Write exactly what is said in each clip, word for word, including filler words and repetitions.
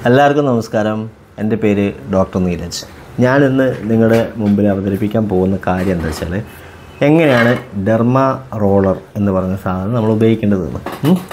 എല്ലാവർക്കും നമസ്കാരം. എൻ്റെ പേര് ഡോക്ടർ നീരജ്. ഞാനിന്ന് നിങ്ങളുടെ മുമ്പിൽ അവതരിപ്പിക്കാൻ പോകുന്ന കാര്യം എന്താ വെച്ചാൽ, എങ്ങനെയാണ് ഡെർമ റോളർ എന്ന് പറഞ്ഞ സാധനം നമ്മൾ ഉപയോഗിക്കേണ്ടതെന്ന്.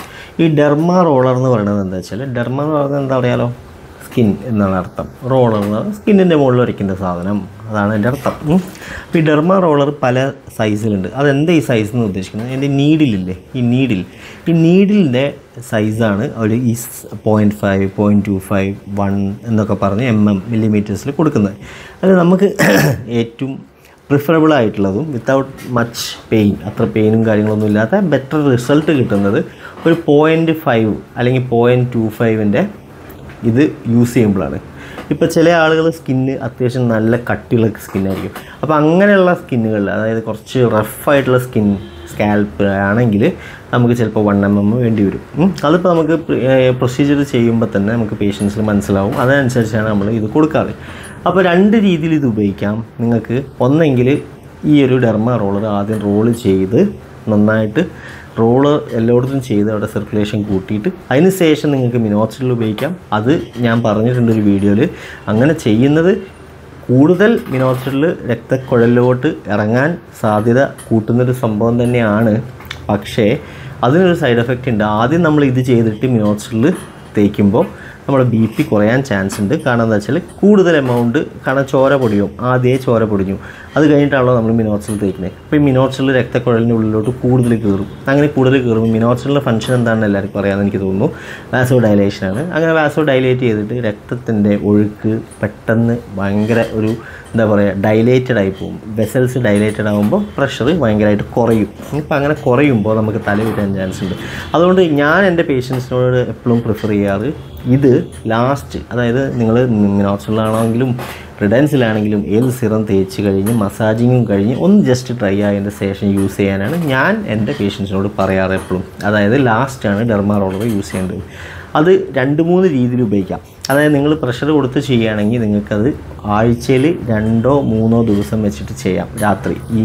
ഈ ഡെർമ റോളർ എന്ന് പറയുന്നത് എന്താ വെച്ചാൽ, ഡെർമ എന്ന് പറയുന്നത് എന്താ പറയാലോ, സ്കിൻ എന്നാണ് അർത്ഥം. റോളർ എന്ന് പറഞ്ഞാൽ സ്കിന്നിൻ്റെ മുകളിൽ വരയ്ക്കുന്ന സാധനം, അതാണ് എൻ്റെ അർത്ഥം. അപ്പോൾ ഈ ഡെർമ റോളർ പല സൈസിലുണ്ട്. അതെന്താ ഈ സൈസ് എന്ന് ഉദ്ദേശിക്കുന്നത്, എൻ്റെ നീഡിലില്ലേ, ഈ നീഡിൽ ഈ നീഡിലിൻ്റെ സൈസാണ് അവർ ഈ point five point two five one എന്നൊക്കെ പറഞ്ഞ് എം എം മില്ലിമീറ്റേഴ്സിൽ കൊടുക്കുന്നത്. അത് നമുക്ക് ഏറ്റവും പ്രിഫറബിൾ ആയിട്ടുള്ളതും വിത്തൗട്ട് മച്ച് പെയിൻ, അത്ര പെയിനും കാര്യങ്ങളൊന്നും ഇല്ലാത്ത ബെറ്റർ റിസൾട്ട് കിട്ടുന്നത് ഒരു പോയിൻറ്റ് ഫൈവ് അല്ലെങ്കിൽ പോയിൻറ്റ് ടു ഫൈവിൻ്റെ ഇത് യൂസ് ചെയ്യുമ്പോഴാണ്. ഇപ്പോൾ ചില ആളുകൾ സ്കിന്ന് അത്യാവശ്യം നല്ല കട്ടിയുള്ള സ്കിന്നായിരിക്കും. അപ്പോൾ അങ്ങനെയുള്ള സ്കിന്നുകളിൽ, അതായത് കുറച്ച് റഫായിട്ടുള്ള സ്കിൻ സ്കാൽപ്പ് ആണെങ്കിൽ നമുക്ക് ചിലപ്പോൾ വൺ എം എം വേണ്ടി വരും. അതിപ്പോൾ നമുക്ക് പ്രൊസീജിയർ ചെയ്യുമ്പോൾ തന്നെ നമുക്ക് പേഷ്യൻസിന് മനസ്സിലാവും. അതനുസരിച്ചാണ് നമ്മൾ ഇത് കൊടുക്കാറ്. അപ്പോൾ രണ്ട് രീതിയിൽ ഇത് ഉപയോഗിക്കാം നിങ്ങൾക്ക്. ഒന്നെങ്കിൽ ഈ ഒരു ഡെർമ റോളർ ആദ്യം റോള് ചെയ്ത് നന്നായിട്ട് റോള് എല്ലായിടത്തും ചെയ്ത് അവിടെ സർക്കുലേഷൻ കൂട്ടിയിട്ട് അതിന് ശേഷം നിങ്ങൾക്ക് മിനോക്സിഡിൽ ഉപയോഗിക്കാം. അത് ഞാൻ പറഞ്ഞിട്ടുണ്ട് ഒരു വീഡിയോയിൽ. അങ്ങനെ ചെയ്യുന്നത് കൂടുതൽ മിനോക്സിഡിൽ രക്തക്കുഴലിലോട്ട് ഇറങ്ങാൻ സാധ്യത കൂട്ടുന്നൊരു സംഭവം തന്നെയാണ്. പക്ഷേ അതിനൊരു സൈഡ് എഫക്റ്റ് ഉണ്ട്. ആദ്യം നമ്മൾ ഇത് ചെയ്തിട്ട് മിനോക്സിഡിൽ തേക്കുമ്പോൾ നമ്മുടെ ബി പി കുറയാൻ ചാൻസ് ഉണ്ട്. കാരണം എന്താ വെച്ചാൽ കൂടുതൽ എമൗണ്ട്, കാരണം ചോര പൊടിയും ആദ്യമേ ചോര പൊടിഞ്ഞു, അത് കഴിഞ്ഞിട്ടാണല്ലോ നമ്മൾ മിനോക്സിഡിൽ തേക്കുന്നത്. അപ്പോൾ ഈ മിനോക്സിഡിൽ രക്തക്കുഴലിൻ്റെ ഉള്ളിലോട്ട് കൂടുതൽ കയറും. അങ്ങനെ കൂടുതൽ കയറുമ്പോൾ മിനോക്സിഡിൻ്റെ ഫംഗ്ഷൻ എന്താണെന്ന് എല്ലാവർക്കും അറിയാമെന്ന് എനിക്ക് തോന്നുന്നു. വാസോ ഡയലേഷനാണ്. അങ്ങനെ വാസോ ഡയലേറ്റ് ചെയ്തിട്ട് രക്തത്തിൻ്റെ ഒഴുക്ക് പെട്ടെന്ന് ഭയങ്കര ഒരു എന്താ പറയുക ഡൈലേറ്റഡ് ആയി പോകും. വെസൽസ് ഡൈലേറ്റഡ് ആകുമ്പോൾ പ്രഷർ ഭയങ്കരമായിട്ട് കുറയും. ഇപ്പം അങ്ങനെ കുറയുമ്പോൾ നമുക്ക് തല വരാൻ ചാൻസ് ഉണ്ട്. അതുകൊണ്ട് ഞാൻ എൻ്റെ പേഷ്യൻസിനോട് എപ്പോഴും പ്രിഫർ ചെയ്യാറ് ഇത് ലാസ്റ്റ്, അതായത് നിങ്ങൾ മിനോക്സിഡിലാണെങ്കിലും റിഡൻസിലാണെങ്കിലും ഏത് സിറം തേച്ച് കഴിഞ്ഞ് മസാജിങ്ങും കഴിഞ്ഞ് ഒന്ന് ജസ്റ്റ് ഡ്രൈ ആയതിൻ്റെ ശേഷം യൂസ് ചെയ്യാനാണ് ഞാൻ എൻ്റെ പേഷ്യൻസിനോട് പറയാറ് എപ്പോഴും. അതായത് ലാസ്റ്റാണ് ഡെർമ റോളർ യൂസ് ചെയ്യേണ്ടത്. അത് രണ്ട് മൂന്ന് രീതിയിൽ ഉപയോഗിക്കാം. അതായത് നിങ്ങൾ പ്രഷർ കൊടുത്ത് ചെയ്യുകയാണെങ്കിൽ നിങ്ങൾക്കത് ആഴ്ചയിൽ രണ്ടോ മൂന്നോ ദിവസം വെച്ചിട്ട് ചെയ്യാം. രാത്രി ഈ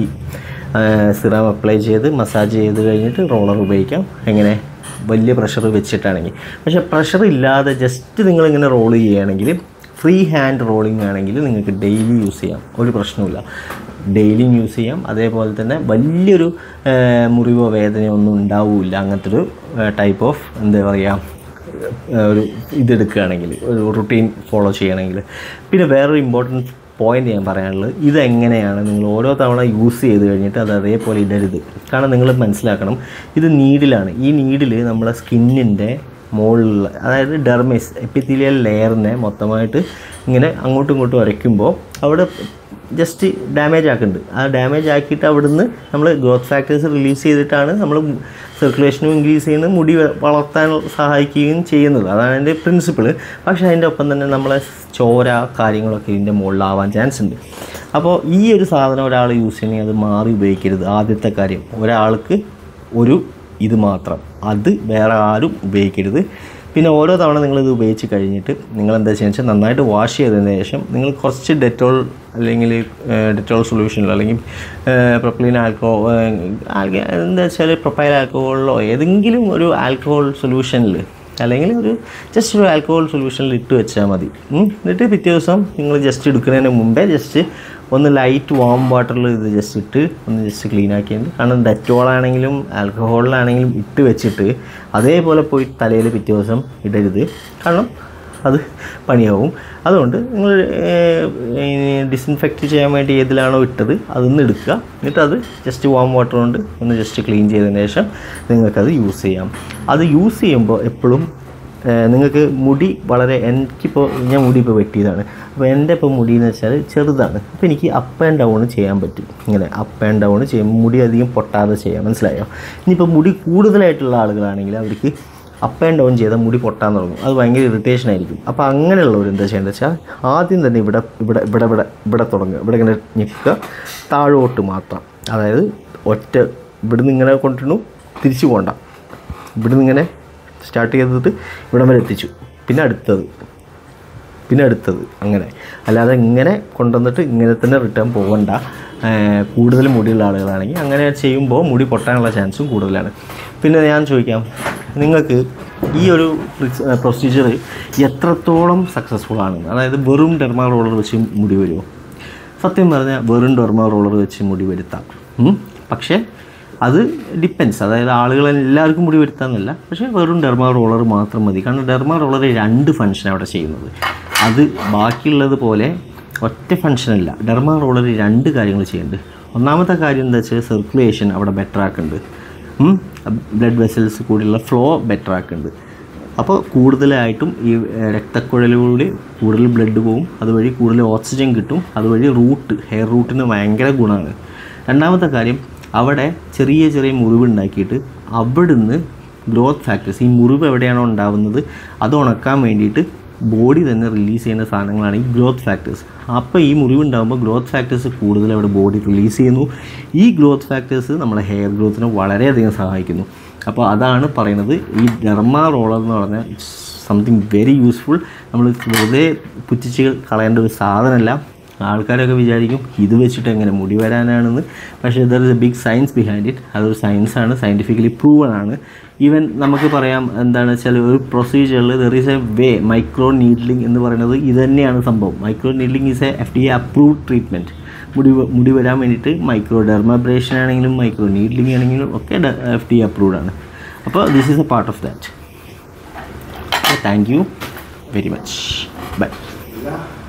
സിറം അപ്ലൈ ചെയ്ത് മസാജ് ചെയ്ത് കഴിഞ്ഞിട്ട് റോളർ ഉപയോഗിക്കാം. എങ്ങനെ, വലിയ പ്രഷർ വെച്ചിട്ടാണെങ്കിൽ. പക്ഷേ പ്രഷർ ഇല്ലാതെ ജസ്റ്റ് നിങ്ങളിങ്ങനെ റോൾ ചെയ്യുകയാണെങ്കിൽ, ഫ്രീ ഹാൻഡ് റോളിംഗ് ആണെങ്കിൽ നിങ്ങൾക്ക് ഡെയിലി യൂസ് ചെയ്യാം, ഒരു പ്രശ്നമില്ല. ഡെയിലി യൂസ് ചെയ്യാം. അതേപോലെ തന്നെ വലിയൊരു മുറിവോ വേദനയോ ഒന്നും ഉണ്ടാവില്ല. അങ്ങനത്തെ ഒരു ടൈപ്പ് ഓഫ് എന്താ പറയുക ഒരു ഇതെടുക്കുകയാണെങ്കിൽ, ഒരു റുട്ടീൻ ഫോളോ ചെയ്യുകയാണെങ്കിൽ. പിന്നെ വേറൊരു ഇമ്പോർട്ടൻറ്റ് പോയിൻ്റ് ഞാൻ പറയാനുള്ളത്, ഇതെങ്ങനെയാണ് നിങ്ങൾ ഓരോ തവണ യൂസ് ചെയ്ത് കഴിഞ്ഞിട്ട് അത് അതേപോലെ ഇടരുത്. കാരണം നിങ്ങൾ മനസ്സിലാക്കണം, ഇത് നീഡിലാണ്. ഈ നീഡിൽ നമ്മളെ സ്കിന്നിൻ്റെ മുകളിലുള്ള, അതായത് ഡെർമിസ് എപ്പിത്തീലിയൽ ലെയറിനെ മൊത്തമായിട്ട് ഇങ്ങനെ അങ്ങോട്ടും ഇങ്ങോട്ടും വരയ്ക്കുമ്പോൾ അവിടെ ജസ്റ്റ് ഡാമേജ് ആക്കുന്നുണ്ട്. ആ ഡാമേജ് ആക്കിയിട്ട് അവിടുന്ന് നമ്മൾ ഗ്രോത്ത് ഫാക്ടേഴ്സ് റിലീസ് ചെയ്തിട്ടാണ് നമ്മൾ സർക്കുലേഷനും ഇൻക്രീസ് ചെയ്യുന്നത്, മുടി വളർത്താൻ സഹായിക്കുകയും ചെയ്യുന്നത്. അതാണ് അതിൻ്റെ പ്രിൻസിപ്പിൾ. പക്ഷേ അതിൻ്റെ ഒപ്പം തന്നെ നമ്മളെ ചോര കാര്യങ്ങളൊക്കെ ഇതിൻ്റെ മുകളിലാവാൻ ചാൻസ് ഉണ്ട്. അപ്പോൾ ഈ ഒരു സാധനം ഒരാൾ യൂസ് ചെയ്യണമെങ്കിൽ അത് മാറി ഉപയോഗിക്കരുത്. ആദ്യത്തെ കാര്യം, ഒരാൾക്ക് ഒരു ഇത് മാത്രം, അത് വേറെ ആരും ഉപയോഗിക്കരുത്. പിന്നെ ഓരോ തവണ നിങ്ങളിത് ഉപയോഗിച്ച് കഴിഞ്ഞിട്ട് നിങ്ങൾ എന്താ ചെയ്യുക വെച്ചാൽ നന്നായിട്ട് വാഷ് ചെയ്തതിന് ശേഷം നിങ്ങൾ കുറച്ച് ഡെറ്റോൾ അല്ലെങ്കിൽ ഡെറ്റോൾ സൊല്യൂഷനിലോ അല്ലെങ്കിൽ പ്രൊപ്പൈലിൻ ആൽക്കഹോൾ എന്താ വെച്ചാൽ പ്രൊപ്പൈൽ ആൽക്കഹോളിലോ ഏതെങ്കിലും ഒരു ആൽക്കഹോൾ സൊല്യൂഷനിൽ അല്ലെങ്കിൽ ഒരു ജസ്റ്റ് ഒരു ആൽക്കഹോൾ സൊല്യൂഷനിൽ ഇട്ട് വെച്ചാൽ മതി. എന്നിട്ട് പിറ്റേ ദിവസം നിങ്ങൾ ജസ്റ്റ് എടുക്കുന്നതിന് മുമ്പേ ജസ്റ്റ് ഒന്ന് ലൈറ്റ് വാം വാട്ടറിൽ ഇത് ജസ്റ്റ് ഇട്ട് ഒന്ന് ജസ്റ്റ് ക്ലീൻ ആക്കിയിട്ട്, കാരണം ഡെറ്റോളാണെങ്കിലും ആൽക്കഹോളിലാണെങ്കിലും ഇട്ട് വെച്ചിട്ട് അതേപോലെ പോയി തലയിൽ പിറ്റേ ദിവസം ഇടരുത്. കാരണം അത് പണിയാവും. അതുകൊണ്ട് നിങ്ങൾ ഡിസിൻഫെക്റ്റ് ചെയ്യാൻ വേണ്ടി ഏതിലാണോ ഇട്ടത് അതൊന്ന് എടുക്കുക. എന്നിട്ട് അത് ജസ്റ്റ് വാം വാട്ടർ കൊണ്ട് ഒന്ന് ജസ്റ്റ് ക്ലീൻ ചെയ്തതിന് ശേഷം നിങ്ങൾക്കത് യൂസ് ചെയ്യാം. അത് യൂസ് ചെയ്യുമ്പോൾ എപ്പോഴും നിങ്ങൾക്ക് മുടി വളരെ, എനിക്കിപ്പോൾ ഞാൻ മുടി ഇപ്പോൾ വെട്ടിയതാണ്. അപ്പോൾ എൻ്റെ ഇപ്പോൾ മുടി എന്ന് വെച്ചാൽ ചെറുതാണ്. അപ്പോൾ എനിക്ക് അപ്പ് ആൻഡ് ഡൗൺ ചെയ്യാൻ പറ്റും. ഇങ്ങനെ അപ്പ് ആൻഡ് ഡൗൺ ചെയ്യും, മുടി അധികം പൊട്ടാതെ ചെയ്യാം. മനസ്സിലായോ? ഇനിയിപ്പോൾ മുടി കൂടുതലായിട്ടുള്ള ആളുകളാണെങ്കിൽ അവർക്ക് അപ്പ് ആൻഡ് ഡൗൺ ചെയ്താൽ മുടി പൊട്ടാൻ തുടങ്ങും. അത് ഭയങ്കര ഇറിറ്റേഷൻ ആയിരിക്കും. അപ്പോൾ അങ്ങനെയുള്ളവർ എന്താ ചെയ്യേണ്ടത് വെച്ചാൽ ആദ്യം തന്നെ ഇവിടെ ഇവിടെ ഇവിടെ ഇവിടെ ഇവിടെ തുടങ്ങുക. ഇവിടെ ഇങ്ങനെ ഞെക്കുക, താഴോട്ട് മാത്രം. അതായത് ഒറ്റ ഇവിടുന്ന് ഇങ്ങനെ കൊണ്ടിരുന്നു, തിരിച്ചു പോകണ്ട. ഇവിടുന്ന് ഇങ്ങനെ സ്റ്റാർട്ട് ചെയ്തിട്ട് ഇവിടം വരെ എത്തിച്ചു, പിന്നെ അടുത്തത്, പിന്നെ അടുത്തത്, അങ്ങനെ. അല്ലാതെ ഇങ്ങനെ കൊണ്ടുവന്നിട്ട് ഇങ്ങനെ തന്നെ റിട്ടേൺ പോകണ്ട. കൂടുതൽ മുടിയുള്ള ആളുകളാണെങ്കിൽ അങ്ങനെ ചെയ്യുമ്പോൾ മുടി പൊട്ടാനുള്ള ചാൻസും കൂടുതലാണ്. പിന്നെ ഞാൻ ചോദിക്കാം, നിങ്ങൾക്ക് ഈ ഒരു പ്രൊസീജിയർ എത്രത്തോളം സക്സസ്ഫുൾ ആണ്, അതായത് വെറും ഡെർമാ റോളർ വെച്ച് മുടി വരുമോ? സത്യം പറഞ്ഞാൽ വെറും ഡെർമാ റോളർ വെച്ച് മുടി വരുത്താം, പക്ഷേ അത് ഡിപ്പെൻസ്, അതായത് ആളുകൾ എല്ലാവർക്കും മുടി വരുത്താമെന്നല്ല, പക്ഷേ വെറും ഡെർമാ റോളർ മാത്രം മതി. കാരണം ഡെർമാ റോളർ രണ്ട് ഫംഗ്ഷൻ അവിടെ ചെയ്യുന്നത്, അത് ബാക്കിയുള്ളത് പോലെ ഒറ്റ ഫംഗ്ഷനല്ല. ഡെർമാ റോളർ രണ്ട് കാര്യങ്ങൾ ചെയ്യുന്നുണ്ട്. ഒന്നാമത്തെ കാര്യം എന്താ വെച്ചാൽ സർക്കുലേഷൻ അവിടെ ബെറ്റർ ആക്കുന്നുണ്ട്, ബ്ലഡ് വെസൽസ് കൂടിയുള്ള ഫ്ലോ ബെറ്റർ ആക്കുന്നുണ്ട്. അപ്പോൾ കൂടുതലായിട്ടും ഈ രക്തക്കുഴലിലൂടെ കൂടുതൽ ബ്ലഡ് പോവും, അതുവഴി കൂടുതൽ ഓക്സിജൻ കിട്ടും, അതുവഴി റൂട്ട് ഹെയർ റൂട്ടിന് ഭയങ്കര ഗുണമാണ്. രണ്ടാമത്തെ കാര്യം അവിടെ ചെറിയ ചെറിയ മുറിവ് ഉണ്ടാക്കിയിട്ട് അവിടുന്ന് ഗ്രോത്ത് ഫാക്ടേഴ്സ്, ഈ മുറിവ് എവിടെയാണോ ഉണ്ടാകുന്നത് അത് ഉണക്കാൻ വേണ്ടിയിട്ട് ബോഡി തന്നെ റിലീസ് ചെയ്യുന്ന സാധനങ്ങളാണ് ഈ ഗ്രോത്ത് ഫാക്ടേഴ്സ്. അപ്പോൾ ഈ മുറിവ് ഉണ്ടാകുമ്പോൾ ഗ്രോത്ത് ഫാക്ടേഴ്സ് കൂടുതൽ അവിടെ ബോഡി റിലീസ് ചെയ്യുന്നു. ഈ ഗ്രോത്ത് ഫാക്ടേഴ്സ് നമ്മുടെ ഹെയർ ഗ്രോത്തിനെ വളരെയധികം സഹായിക്കുന്നു. അപ്പോൾ അതാണ് പറയുന്നത്, ഈ ഡെർമാ റോളർ എന്ന് പറഞ്ഞാൽ ഇറ്റ്സ് സംതിങ് വെരി യൂസ്ഫുൾ. നമ്മൾ വെറുതെ പുറ്റിച്ച് കളയേണ്ട ഒരു സാധനമല്ല. ആൾക്കാരൊക്കെ വിചാരിക്കും ഇത് വെച്ചിട്ട് എങ്ങനെ മുടി വരാനാണെന്ന്, പക്ഷേ there is a big science behind it. അതൊരു സയൻസാണ്, സയൻറ്റിഫിക്കലി പ്രൂവൺ ആണ്. ഈവൻ നമുക്ക് പറയാം എന്താണ് വെച്ചാൽ ഒരു പ്രൊസീജിയറിൽ there is a way, micro needling എന്ന് പറയുന്നത് ഇത് തന്നെയാണ് സംഭവം. Micro needling is a F D A approved treatment. മുടി മുടി വരാൻ വേണ്ടിയിട്ട് മൈക്രോ ഡെർമാബ്രേഷൻ ആണെങ്കിലും മൈക്രോ നീഡ്ലിംഗ് ആണെങ്കിലും ഒക്കെ എഫ് ഡി എ അപ്രൂവ്ഡ് ആണ്. അപ്പോൾ this is a part of that. Thank you very much. By.